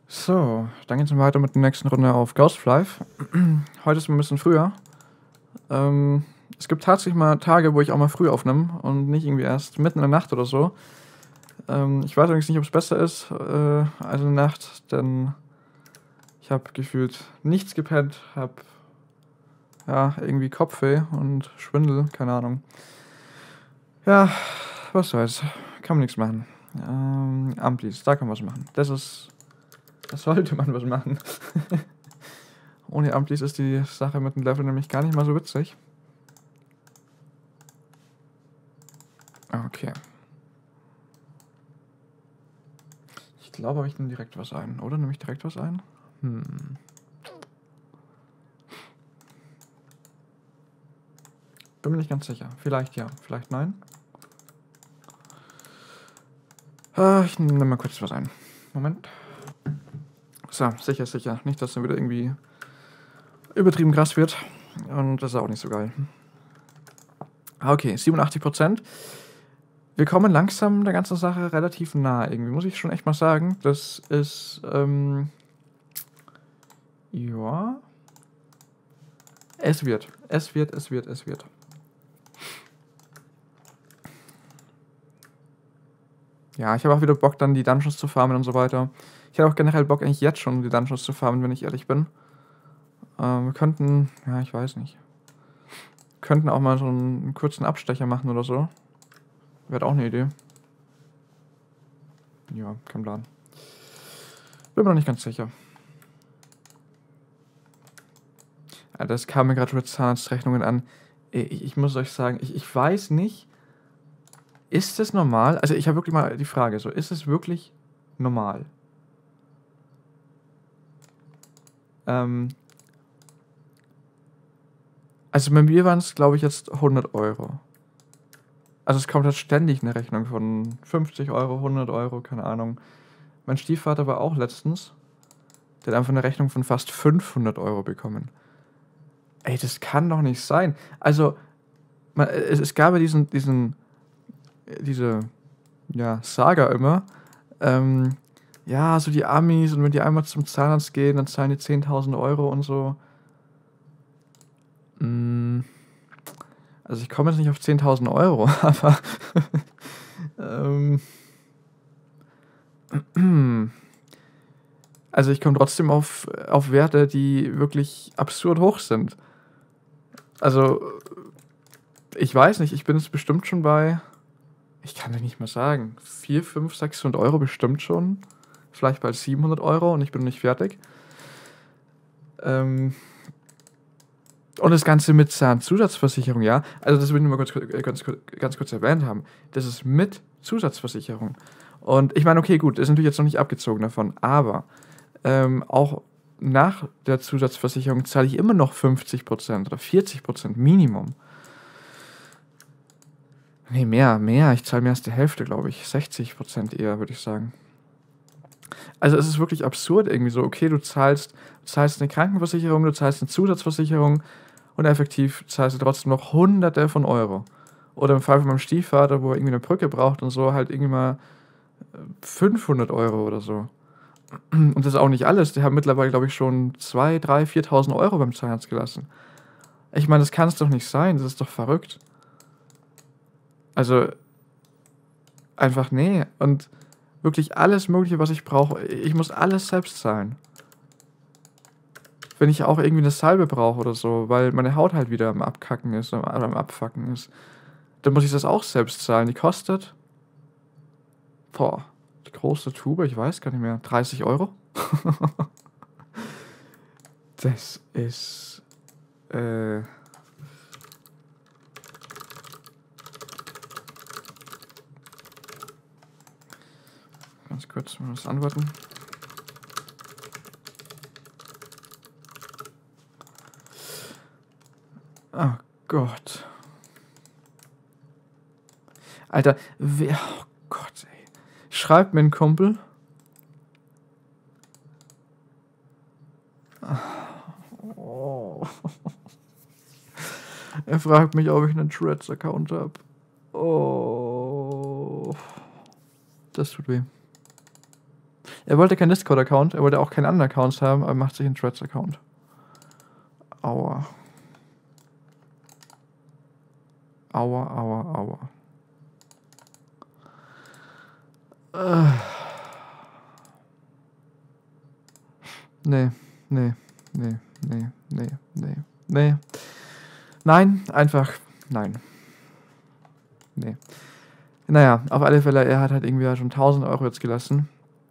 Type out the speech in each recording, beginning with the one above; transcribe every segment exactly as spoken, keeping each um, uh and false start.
So, dann geht's weiter mit der nächsten Runde auf Ghostlife. Heute ist ein bisschen früher. Ähm, es gibt tatsächlich mal Tage, wo ich auch mal früh aufnehme und nicht irgendwie erst mitten in der Nacht oder so. Ähm, ich weiß allerdings nicht, ob es besser ist äh, als in der Nacht, denn ich habe gefühlt nichts gepennt, habe ja irgendwie Kopfweh und Schwindel, keine Ahnung. Ja, was soll's, kann man nichts machen. Ähm, Amplis, da kann man was machen. Das ist, das sollte man was machen. Ohne Amplis ist die Sache mit dem Level nämlich gar nicht mal so witzig. Okay. Ich glaube, ich nehme direkt was ein. Oder nehme ich direkt was ein? Hm. Bin mir nicht ganz sicher. Vielleicht ja, vielleicht nein. Äh, ich nehme mal kurz was ein. Moment. So, sicher, sicher. Nicht, dass es wieder irgendwie übertrieben krass wird. Und das ist auch nicht so geil. Okay, siebenundachtzig Prozent. Wir kommen langsam der ganzen Sache relativ nah. Irgendwie muss ich schon echt mal sagen. Das ist, ähm... ja... Es wird. Es wird, es wird, es wird. Ja, ich habe auch wieder Bock, dann die Dungeons zu farmen und so weiter. Ich hätte auch generell Bock, eigentlich jetzt schon die Dungeons zu farmen, wenn ich ehrlich bin. Ähm, wir könnten, ja, ich weiß nicht. Wir könnten auch mal so einen, einen kurzen Abstecher machen oder so. Wäre auch eine Idee. Ja, kein Plan. Bin mir noch nicht ganz sicher. Ja, das kam mir gerade mit Zahnarztrechnungen an. Ich, ich muss euch sagen, ich, ich weiß nicht, ist es normal? Also ich habe wirklich mal die Frage, so, ist es wirklich normal? Ähm, also bei mir waren es, glaube ich, jetzt hundert Euro. Also es kommt halt ständig eine Rechnung von fünfzig Euro, hundert Euro, keine Ahnung. Mein Stiefvater war auch letztens. Der hat einfach eine Rechnung von fast fünfhundert Euro bekommen. Ey, das kann doch nicht sein. Also, man, es, es gab ja diesen, diesen, diese, ja, Saga immer. Ähm, ja, so die Amis und wenn die einmal zum Zahnarzt gehen, dann zahlen die zehntausend Euro und so. Mm, also ich komme jetzt nicht auf zehntausend Euro, aber ähm, also ich komme trotzdem auf, auf Werte, die wirklich absurd hoch sind. Also, ich weiß nicht, ich bin jetzt bestimmt schon bei, ich kann dir nicht mal sagen, vierhundert, fünfhundert, sechshundert Euro bestimmt schon. Vielleicht bald siebenhundert Euro und ich bin noch nicht fertig. Ähm, und das Ganze mit Zahnzusatzversicherung, ja. Also das will ich nur mal ganz, ganz, ganz kurz erwähnt haben. Das ist mit Zusatzversicherung. Und ich meine, okay, gut, ist natürlich jetzt noch nicht abgezogen davon, aber ähm, auch nach der Zusatzversicherung zahle ich immer noch fünfzig Prozent oder vierzig Prozent Minimum. Nee, mehr, mehr. Ich zahle mehr als die Hälfte, glaube ich. sechzig Prozent eher, würde ich sagen. Also es ist wirklich absurd irgendwie so, okay, du zahlst, du zahlst eine Krankenversicherung, du zahlst eine Zusatzversicherung und effektiv zahlst du trotzdem noch Hunderte von Euro. Oder im Fall von meinem Stiefvater, wo er irgendwie eine Brücke braucht und so, halt irgendwie mal fünfhundert Euro oder so. Und das ist auch nicht alles. Die haben mittlerweile, glaube ich, schon zweitausend, dreitausend, viertausend Euro beim Zahnarzt gelassen. Ich meine, das kann es doch nicht sein. Das ist doch verrückt. Also, einfach nee. Und wirklich alles Mögliche, was ich brauche. Ich muss alles selbst zahlen. Wenn ich auch irgendwie eine Salbe brauche oder so, weil meine Haut halt wieder am Abkacken ist oder am Abfacken ist, dann muss ich das auch selbst zahlen. Die kostet, boah, die große Tube, ich weiß gar nicht mehr, dreißig Euro? Das ist, äh... Ganz kurz mal das antworten. Oh Gott. Alter, wer... Oh Gott, ey. Schreibt mir ein Kumpel. Oh. Er fragt mich, ob ich einen Threads-Account habe. Oh. Das tut weh. Er wollte keinen Discord-Account, er wollte auch keinen anderen Accounts haben, aber macht sich einen Threads-Account. Aua. Aua, aua, aua. Äh. Nee, nee, nee, nee, nee, nee, nee. Nein, einfach nein. Nee. Naja, auf alle Fälle, er hat halt irgendwie schon tausend Euro jetzt gelassen.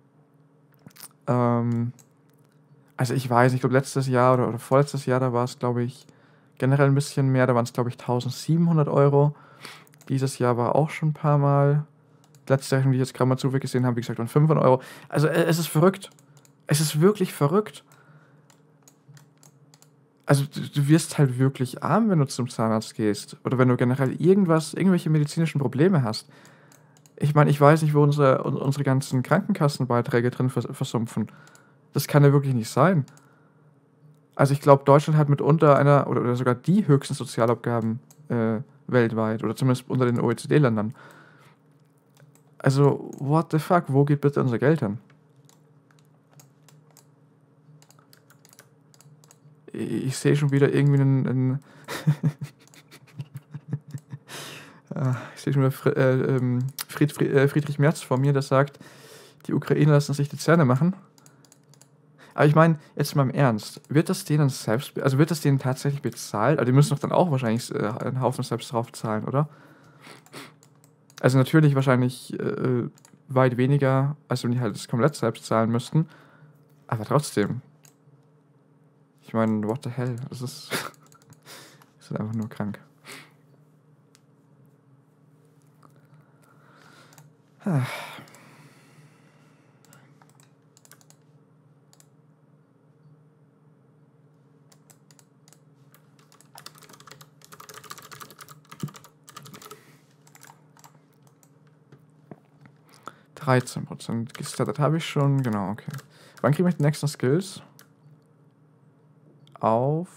Ähm, also ich weiß, ich glaube letztes Jahr oder, oder vorletztes Jahr, da war es, glaube ich, generell ein bisschen mehr. Da waren es, glaube ich, tausendsiebenhundert Euro. Dieses Jahr war auch schon ein paar Mal. Letztes Jahr, die ich jetzt gerade mal zufällig gesehen habe, wie gesagt, waren fünfhundert Euro. Also äh, es ist verrückt. Es ist wirklich verrückt. Also du, du wirst halt wirklich arm, wenn du zum Zahnarzt gehst. Oder wenn du generell irgendwas, irgendwelche medizinischen Probleme hast. Ich meine, ich weiß nicht, wo unsere, un- unsere ganzen Krankenkassenbeiträge drin vers versumpfen. Das kann ja wirklich nicht sein. Also ich glaube, Deutschland hat mitunter einer oder, oder sogar die höchsten Sozialabgaben äh, weltweit oder zumindest unter den O E C D-Ländern. Also, what the fuck, wo geht bitte unser Geld hin? Ich, ich sehe schon wieder irgendwie einen, einen Ah, ich sehe schon wieder Fri äh, ähm, Fried, Fried, äh, Friedrich Merz vor mir, der sagt, die Ukrainer lassen sich die Zähne machen. Aber ich meine, jetzt mal im Ernst, wird das denen selbst, also wird das denen tatsächlich bezahlt? Also die müssen doch dann auch wahrscheinlich äh, einen Haufen selbst drauf zahlen, oder? Also natürlich wahrscheinlich äh, weit weniger, als wenn die halt das komplett selbst zahlen müssten. Aber trotzdem. Ich meine, what the hell? Das ist, das ist einfach nur krank. Ah. dreizehn Prozent gestartet habe ich schon, genau, okay. Wann kriege ich die nächsten Skills? Auf.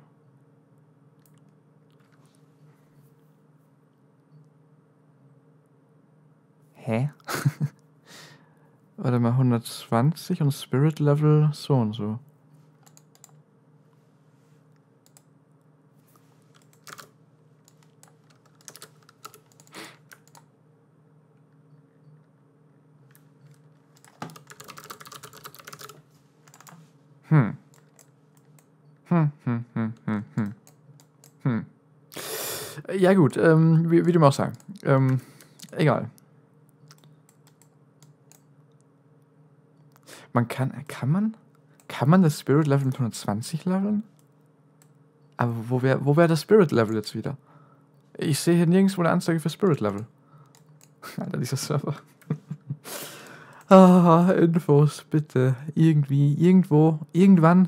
Hä? Warte mal, hundertzwanzig und Spirit Level so und so. Hm. Hm, hm, hm, hm, hm. Hm. Ja gut, ähm, wie, wie dem auch sei. Ähm, egal. Man kann, kann man? Kann man das Spirit Level mit hundertzwanzig leveln? Aber wo wäre wo wär das Spirit Level jetzt wieder? Ich sehe hier nirgendwo eine Anzeige für Spirit Level. Alter, dieser Server. Ah, Infos, bitte. Irgendwie, irgendwo, irgendwann.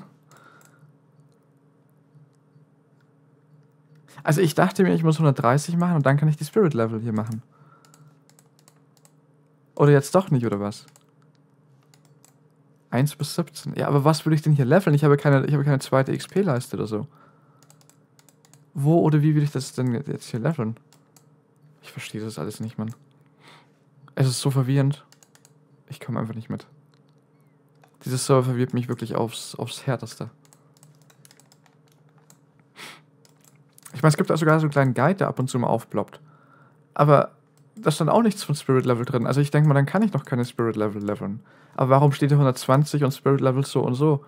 Also ich dachte mir, ich muss hundertdreißig machen und dann kann ich die Spirit Level hier machen. Oder jetzt doch nicht, oder was? eins bis siebzehn. Ja, aber was würde ich denn hier leveln? Ich habe keine, ich habe keine zweite X P-Leiste oder so. Wo oder wie will ich das denn jetzt hier leveln? Ich verstehe das alles nicht, Mann. Es ist so verwirrend. Ich komme einfach nicht mit. Dieses Server verwirrt mich wirklich aufs, aufs Härteste. Ich meine, es gibt auch sogar so einen kleinen Guide, der ab und zu mal aufploppt. Aber da stand auch nichts von Spirit Level drin. Also ich denke mal, dann kann ich noch keine Spirit Level leveln. Aber warum steht hier hundertzwanzig und Spirit Level so und so?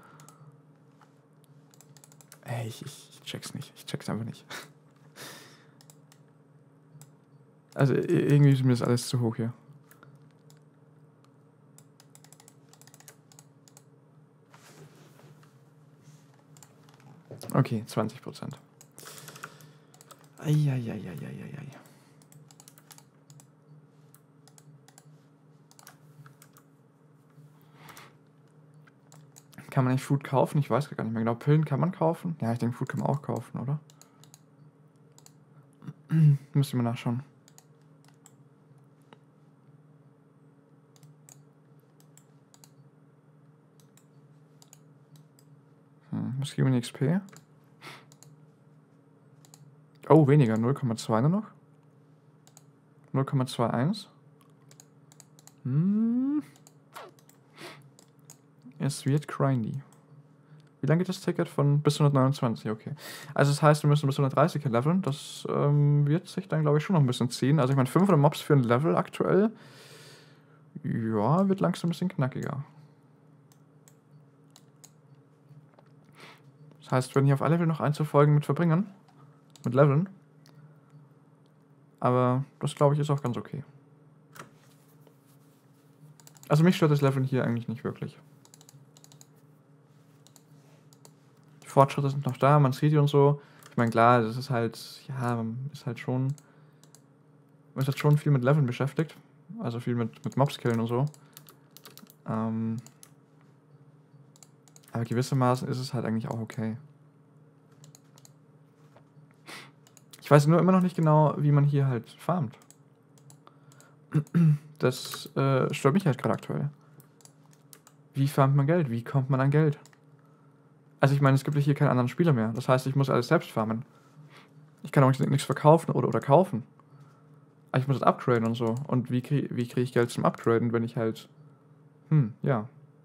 Ey, ich, ich check's nicht. Ich check's einfach nicht. Also irgendwie ist mir das alles zu hoch hier. Okay, zwanzig Prozent. Eieieiei. Kann man nicht Food kaufen? Ich weiß gar nicht mehr genau. Pillen kann man kaufen? Ja, ich denke, Food kann man auch kaufen, oder? Müssen wir nachschauen. Hm, was geben wir in X P? Oh, weniger. null Komma zwei nur noch. null Komma einundzwanzig. Hm. Es wird grindy. Wie lange geht das Ticket? Von bis hundertneunundzwanzig, okay. Also das heißt, wir müssen bis hundertdreißig leveln. Das ähm, wird sich dann, glaube ich, schon noch ein bisschen ziehen. Also ich meine, fünfhundert Mobs für ein Level aktuell. Ja, wird langsam ein bisschen knackiger. Das heißt, wenn hier auf alle Level noch Einzelfolgen mit verbringen. Mit Leveln. Aber das, glaube ich, ist auch ganz okay. Also mich stört das Leveln hier eigentlich nicht wirklich. Die Fortschritte sind noch da, man sieht die und so. Ich meine, klar, das ist halt, ja, ist halt schon, man ist halt schon viel mit Leveln beschäftigt. Also viel mit, mit Mobs killen und so. Ähm, aber gewissermaßen ist es halt eigentlich auch okay. Ich weiß nur immer noch nicht genau, wie man hier halt farmt. Das äh, stört mich halt gerade aktuell. Wie farmt man Geld? Wie kommt man an Geld? Also ich meine, es gibt ja hier keinen anderen Spieler mehr. Das heißt, ich muss alles selbst farmen. Ich kann auch nichts verkaufen oder, oder kaufen. Aber ich muss das upgraden und so. Und wie kriege wie krieg ich Geld zum Upgraden, wenn ich halt... Hm, ja.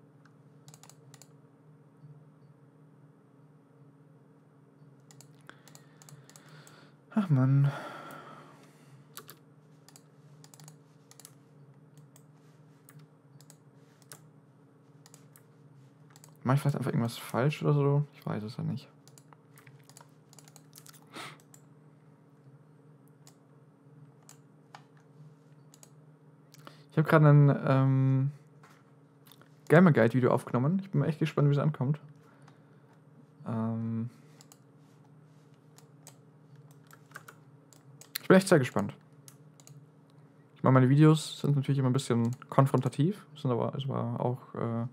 Ach Mann. Mach ich vielleicht einfach irgendwas falsch oder so? Ich weiß es ja nicht. Ich habe gerade ein ähm, Gamer Guide Video aufgenommen. Ich bin mal echt gespannt, wie es ankommt. Ähm ich bin echt sehr gespannt. Ich meine, meine Videos sind natürlich immer ein bisschen konfrontativ, sind aber, ist aber auch äh,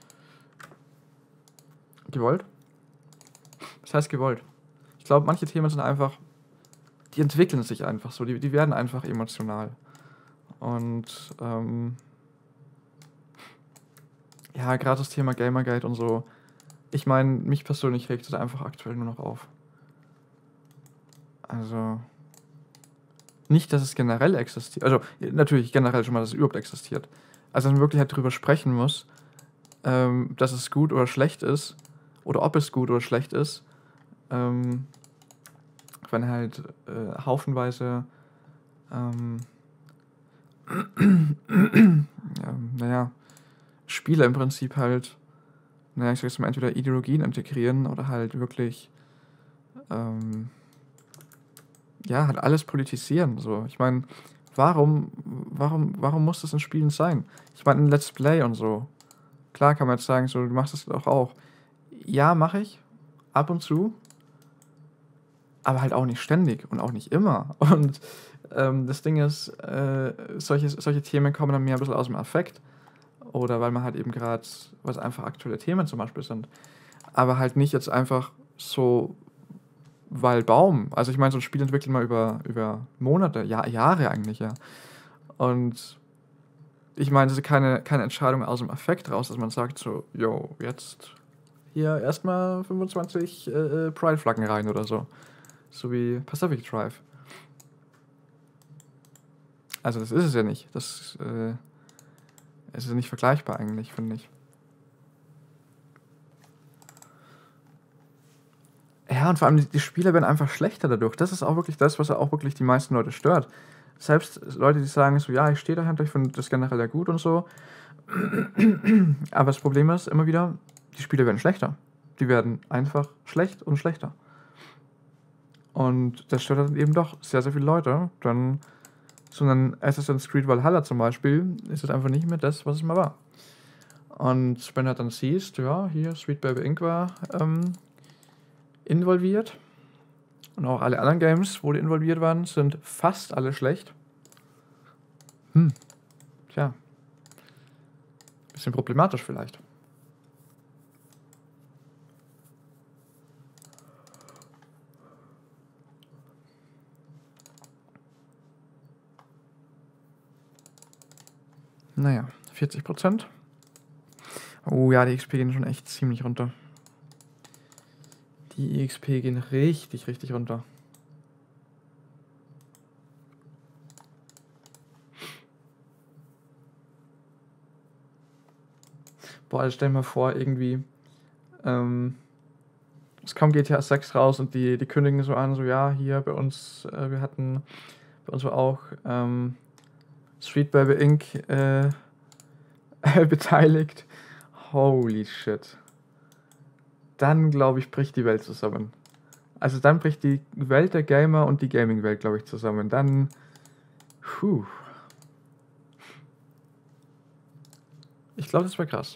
gewollt. Das heißt gewollt. Ich glaube, manche Themen sind einfach, die entwickeln sich einfach so, die, die werden einfach emotional. Und ähm, ja, gerade das Thema Gamergate und so, ich meine, mich persönlich regt es einfach aktuell nur noch auf. Also, nicht, dass es generell existiert, also natürlich generell schon mal, dass es überhaupt existiert. Also, dass man wirklich halt drüber sprechen muss, ähm, dass es gut oder schlecht ist, oder ob es gut oder schlecht ist, ähm, wenn halt äh, haufenweise, ähm, ja, naja, Spiele im Prinzip halt, naja, ich sag jetzt mal, entweder Ideologien integrieren oder halt wirklich, ähm, ja, halt alles politisieren. So, ich meine, warum, warum, warum muss das in Spielen sein? Ich meine, in Let's Play und so. Klar kann man jetzt sagen, so, du machst das doch auch. Ja, mache ich. Ab und zu. Aber halt auch nicht ständig und auch nicht immer. Und ähm, das Ding ist, äh, solche, solche Themen kommen dann mehr ein bisschen aus dem Affekt. Oder weil man halt eben gerade, was einfach aktuelle Themen zum Beispiel sind. Aber halt nicht jetzt einfach so, weil Baum. Also ich meine, so ein Spiel entwickelt man über, über Monate, ja, Jahre eigentlich, ja. Und ich meine, das ist keine, keine Entscheidung aus dem Affekt raus, dass man sagt so, yo, jetzt hier erstmal fünfundzwanzig äh, Pride-Flaggen rein oder so. So wie Pacific Drive. Also das ist es ja nicht. Das äh, es ist ja nicht vergleichbar eigentlich, finde ich. Ja, und vor allem die, die Spiele werden einfach schlechter dadurch. Das ist auch wirklich das, was auch wirklich die meisten Leute stört. Selbst Leute, die sagen so, ja, ich stehe dahinter, ich finde das generell ja gut und so. Aber das Problem ist immer wieder, die Spiele werden schlechter. Die werden einfach schlecht und schlechter. Und das stört dann eben doch sehr, sehr viele Leute. Dann so ein Assassin's Creed Valhalla zum Beispiel ist es einfach nicht mehr das, was es mal war. Und wenn du dann siehst, ja, hier Sweet Baby Inc war ähm, involviert. Und auch alle anderen Games, wo die involviert waren, sind fast alle schlecht. Hm, tja. Bisschen problematisch vielleicht. Naja, vierzig Prozent. Oh ja, die X P gehen schon echt ziemlich runter. Die X P gehen richtig, richtig runter. Boah, also stell dir mal vor, irgendwie, ähm, es kommt G T A sechs raus und die, die kündigen so an, so ja, hier bei uns, äh, wir hatten, bei uns war auch ähm, Street Baby Incorporated äh, beteiligt. Holy shit. Dann, glaube ich, bricht die Welt zusammen. Also dann bricht die Welt der Gamer und die Gaming-Welt, glaube ich, zusammen. Dann, puh. Ich glaube, das wäre krass.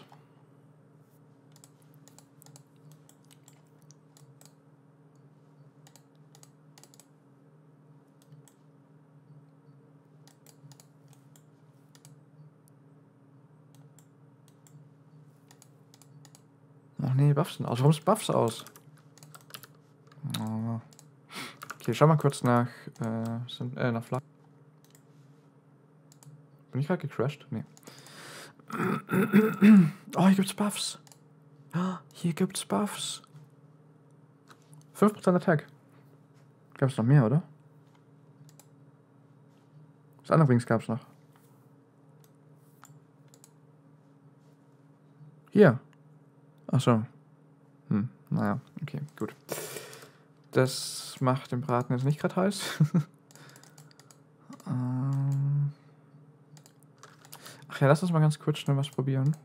Ach nee, Buffs sind aus. Warum ist Buffs aus? Oh. Okay, schau mal kurz nach, äh, sind, äh, nach Flag. Bin ich gerade gecrashed? Nee. Oh, hier gibt's Buffs. Hier gibt's Buffs. fünf Prozent Attack. Gab's noch mehr, oder? Das andere übrigens gab's noch. Hier. Ach so. Hm, naja, okay, gut. Das macht den Braten jetzt nicht gerade heiß. ähm Ach ja, lass uns mal ganz kurz schnell was probieren.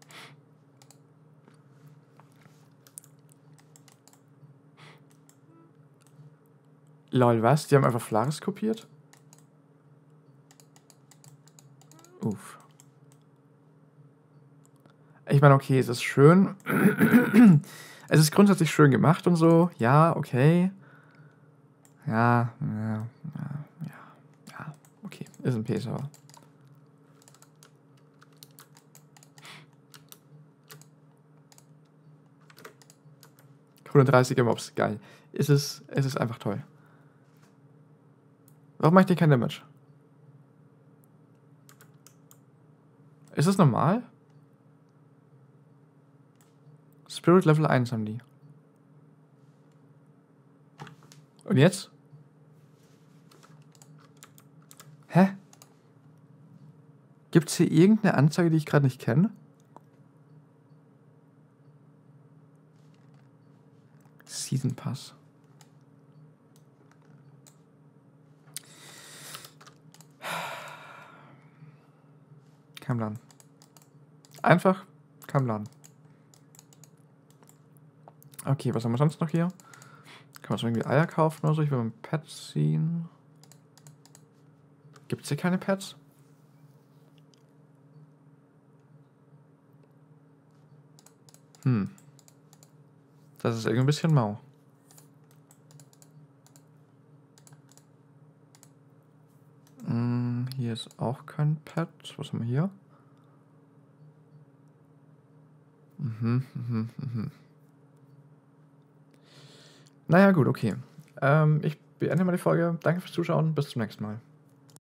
Lol, was? Die haben einfach Flares kopiert? Uff. Ich meine, okay, es ist schön. Es ist grundsätzlich schön gemacht und so. Ja, okay. Ja, ja, ja, ja, ja. Okay, ist ein P-Server. hundertdreißiger Mobs, geil. Es ist, es ist einfach toll. Warum macht ihr kein Damage? Ist das normal? Spirit Level eins haben die. Und jetzt? Hä? Gibt's hier irgendeine Anzeige, die ich gerade nicht kenne? Season Pass. Kein Plan. Einfach kein Plan. Okay, was haben wir sonst noch hier? Kann man so irgendwie Eier kaufen oder so? Ich will mal ein Pet ziehen. Gibt es hier keine Pets? Hm. Das ist irgendwie ein bisschen mau. Hm, hier ist auch kein Pet. Was haben wir hier? Mhm, mhm, mhm. Naja, gut, okay. Ähm, ich beende mal die Folge. Danke fürs Zuschauen. Bis zum nächsten Mal.